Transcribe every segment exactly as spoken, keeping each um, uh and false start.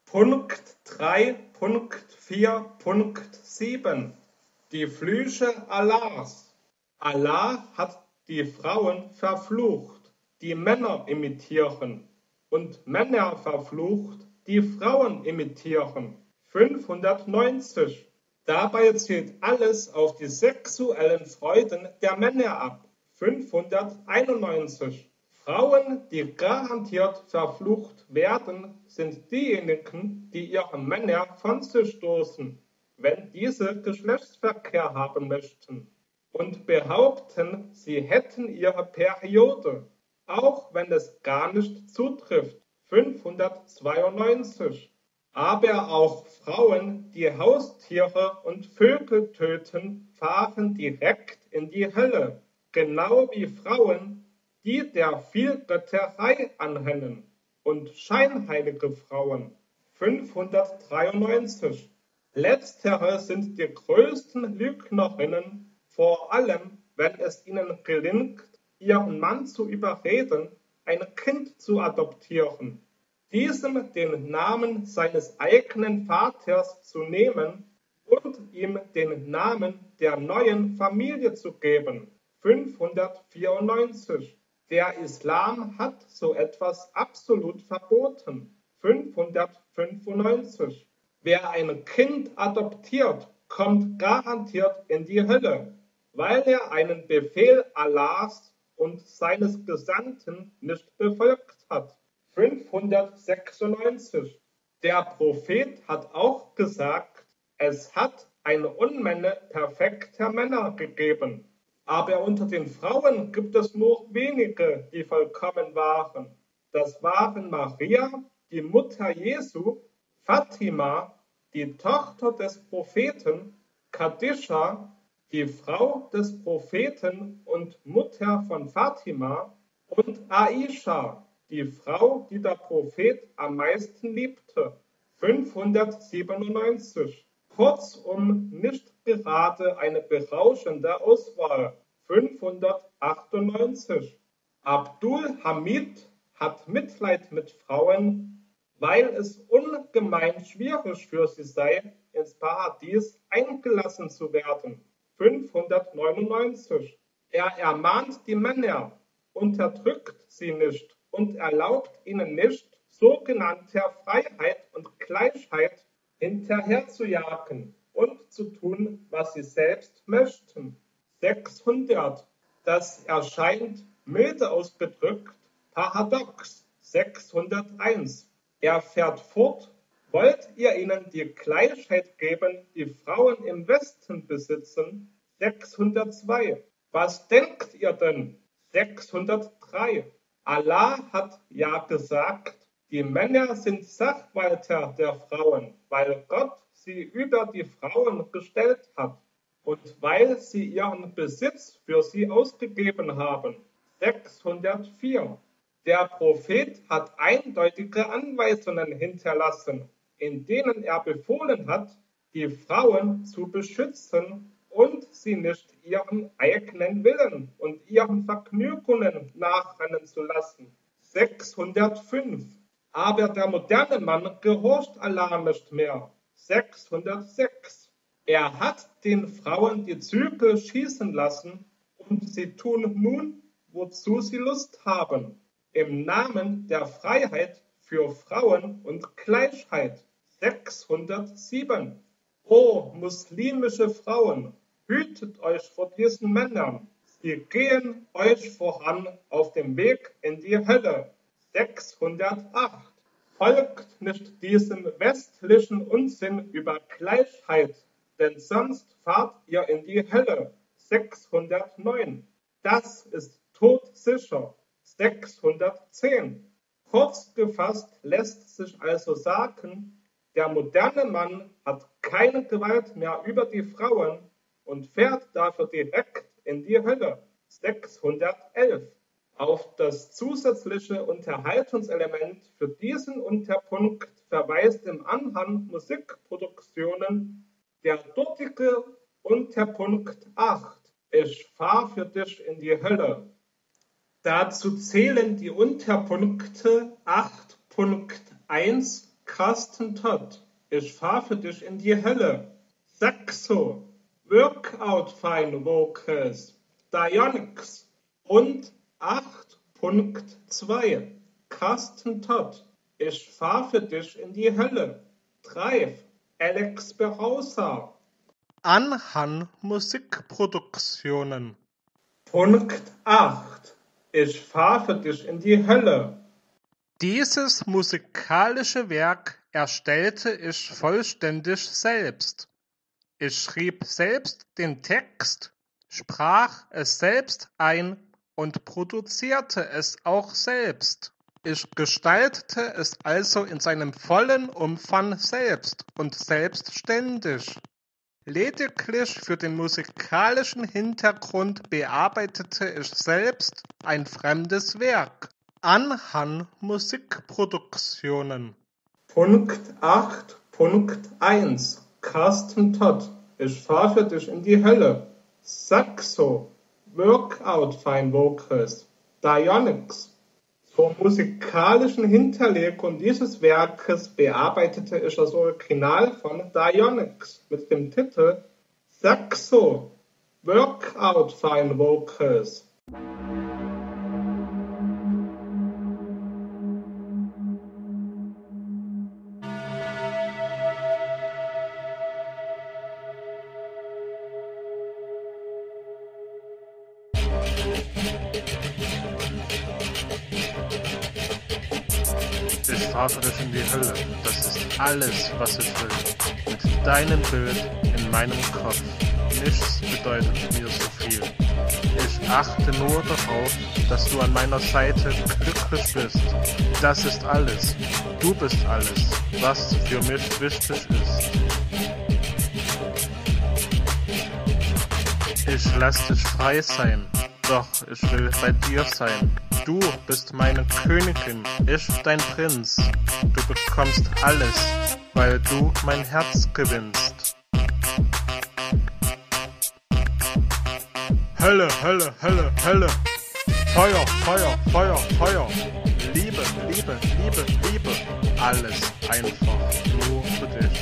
Punkt drei Punkt vier Punkt sieben Die Flüche Allahs. Allah hat die Frauen verflucht, die Männer imitieren, und Männer verflucht, die Frauen imitieren. fünfhundertneunzig Dabei zielt alles auf die sexuellen Freuden der Männer ab. fünfhunderteinundneunzig Frauen, die garantiert verflucht werden, sind diejenigen, die ihre Männer von sich stoßen, wenn diese Geschlechtsverkehr haben möchten, und behaupten, sie hätten ihre Periode, auch wenn es gar nicht zutrifft. fünfhundertzweiundneunzig Aber auch Frauen, die Haustiere und Vögel töten, fahren direkt in die Hölle, genau wie Frauen, die der Vielgötterei anhängen, und scheinheilige Frauen. fünfhundertdreiundneunzig Letztere sind die größten Lügnerinnen, vor allem wenn es ihnen gelingt, ihren Mann zu überreden, ein Kind zu adoptieren, diesem den Namen seines eigenen Vaters zu nehmen und ihm den Namen der neuen Familie zu geben. fünfhundertvierundneunzig Der Islam hat so etwas absolut verboten. fünfhundertfünfundneunzig Wer ein Kind adoptiert, kommt garantiert in die Hölle, weil er einen Befehl Allahs und seines Gesandten nicht befolgt hat. fünfhundertsechsundneunzig Der Prophet hat auch gesagt, es hat eine Unmenge perfekter Männer gegeben, aber unter den Frauen gibt es nur wenige, die vollkommen waren. Das waren Maria, die Mutter Jesu, Fatima, die Tochter des Propheten, Khadischa, die Frau des Propheten und Mutter von Fatima, und Aisha, die Frau, die der Prophet am meisten liebte. fünfhundertsiebenundneunzig Kurzum nicht gerade eine berauschende Auswahl. fünfhundertachtundneunzig Abdul Hamid hat Mitleid mit Frauen, weil es ungemein schwierig für sie sei, ins Paradies eingelassen zu werden. fünfhundertneunundneunzig Er ermahnt die Männer, unterdrückt sie nicht und erlaubt ihnen nicht, sogenannter Freiheit und Gleichheit hinterherzujagen und zu tun, was sie selbst möchten. sechshundert Das erscheint, milde ausgedrückt, paradox. sechshunderteins Er fährt fort: Wollt ihr ihnen die Gleichheit geben, die Frauen im Westen besitzen? sechshundertzwei Was denkt ihr denn? sechshundertdrei Allah hat ja gesagt, die Männer sind Sachwalter der Frauen, weil Gott sie über die Frauen gestellt hat und weil sie ihren Besitz für sie ausgegeben haben. sechshundertvier Der Prophet hat eindeutige Anweisungen hinterlassen, in denen er befohlen hat, die Frauen zu beschützen und sie nicht ihren eigenen Willen und ihren Vergnügungen nachrennen zu lassen. sechshundertfünf Aber der moderne Mann gehorcht Allah nicht mehr. sechshundertsechs Er hat den Frauen die Zügel schießen lassen und sie tun nun, wozu sie Lust haben, im Namen der Freiheit für Frauen und Gleichheit. sechshundertsieben O muslimische Frauen, hütet euch vor diesen Männern, sie gehen euch voran auf dem Weg in die Hölle. sechshundertacht Folgt nicht diesem westlichen Unsinn über Gleichheit, denn sonst fahrt ihr in die Hölle. sechshundertneun Das ist todsicher. sechshundertzehn Kurz gefasst lässt sich also sagen, der moderne Mann hat keine Gewalt mehr über die Frauen und fährt dafür direkt in die Hölle. sechshundertelf Auf das zusätzliche Unterhaltungselement für diesen Unterpunkt verweist im Anhang Musikproduktionen der dortige Unterpunkt acht. Ich fahr für dich in die Hölle. Dazu zählen die Unterpunkte acht Punkt eins Carsten Todd, ich fahr für dich in die Hölle. Saxo, Workout Fine Vocals, Dionix und acht Punkt zwei, Carsten Todd, ich fahr für dich in die Hölle. Drive, Alex Berousa. Anhan Musikproduktionen. Punkt acht, ich fahr für dich in die Hölle. Dieses musikalische Werk erstellte ich vollständig selbst. Ich schrieb selbst den Text, sprach es selbst ein und produzierte es auch selbst. Ich gestaltete es also in seinem vollen Umfang selbst und selbstständig. Lediglich für den musikalischen Hintergrund bearbeitete ich selbst ein fremdes Werk. Anhan Musikproduktionen. Punkt acht Punkt eins, Carsten Todd, ich fahr für dich in die Hölle. Saxo, Workout Fine Vocals, Dionix. Zur musikalischen Hinterlegung dieses Werkes bearbeitete ich das Original von Dionix mit dem Titel Saxo, Workout Fine Vocals. Ich fahre dich in die Hölle, das ist alles, was ich will. Mit deinem Bild in meinem Kopf. Nichts bedeutet mir so viel. Ich achte nur darauf, dass du an meiner Seite glücklich bist. Das ist alles. Du bist alles, was für mich wichtig ist. Ich lass dich frei sein, doch ich will bei dir sein. Du bist meine Königin, ich dein Prinz. Du bekommst alles, weil du mein Herz gewinnst. Hölle, Hölle, Hölle, Hölle. Feuer, Feuer, Feuer, Feuer. Liebe, Liebe, Liebe, Liebe. Alles einfach nur für dich.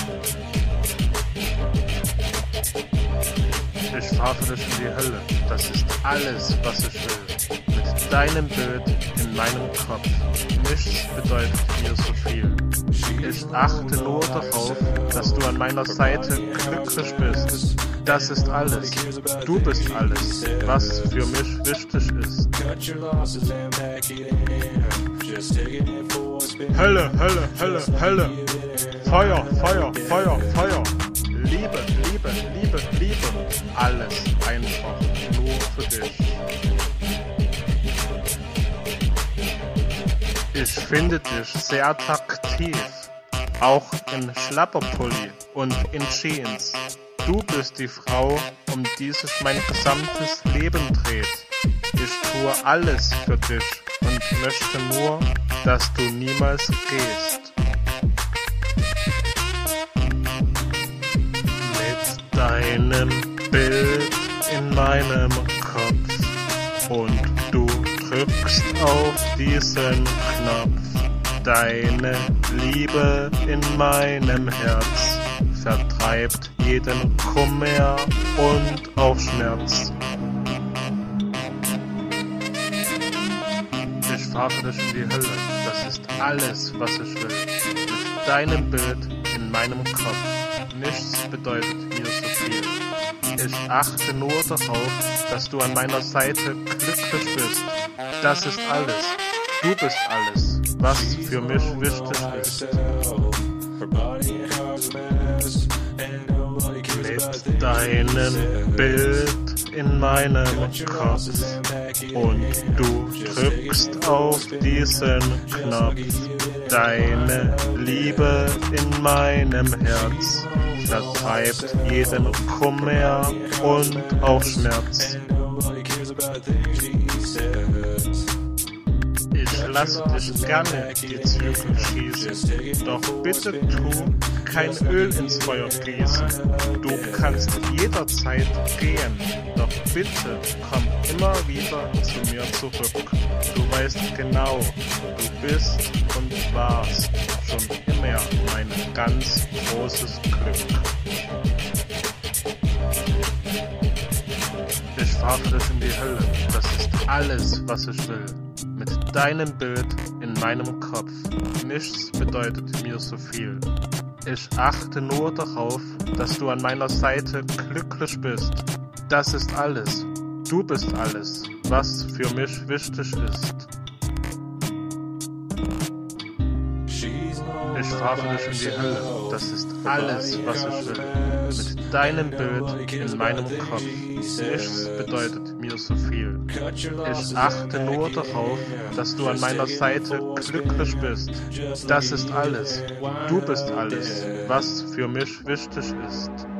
Ich fahre dich in die Hölle, das ist alles, was ich will. Mit deinem Bild in meinem Kopf. Nichts bedeutet mir so viel. Ich achte nur darauf, dass du an meiner Seite glücklich bist. Das ist alles. Du bist alles, was für mich wichtig ist. Hölle, Hölle, Hölle, Hölle. Feuer, Feuer, Feuer, Feuer. Liebe, Liebe, Liebe, Liebe. Alles einfach nur für dich. Ich finde dich sehr attraktiv, auch in Schlapperpulli und in Jeans. Du bist die Frau, um die sich mein gesamtes Leben dreht. Ich tue alles für dich und möchte nur, dass du niemals gehst. Mit deinem Bild in meinem Kopf und du drückst auf diesen Knopf. Deine Liebe in meinem Herz vertreibt jeden Kummer und auch Schmerz. Ich fahre dich in die Hölle, das ist alles, was ich will. Mit deinem Bild in meinem Kopf. Nichts bedeutet mir so viel. Ich achte nur darauf, dass du an meiner Seite glücklich bist. Das ist alles. Du bist alles, was für mich wichtig ist. Mit deinem Bild in meinem Kopf und du drückst auf diesen Knopf. Deine Liebe in meinem Herz vertreibt jeden Kummer und auch Schmerz. Ich lasse dich gerne die Zügel schießen, doch bitte tu kein Öl ins Feuer gießen. Du kannst jederzeit gehen, doch bitte komm immer wieder zu mir zurück. Du weißt genau, du bist und warst schon immer ganz großes Glück. Ich fahre für dich in die Hölle, das ist alles, was ich will. Mit deinem Bild in meinem Kopf, nichts bedeutet mir so viel. Ich achte nur darauf, dass du an meiner Seite glücklich bist. Das ist alles. Du bist alles, was für mich wichtig ist. Ich fahre für dich in die Hölle, das ist alles, was ich will. Mit deinem Bild in meinem Kopf, nichts bedeutet mir so viel. Ich achte nur darauf, dass du an meiner Seite glücklich bist. Das ist alles. Du bist alles, was für mich wichtig ist.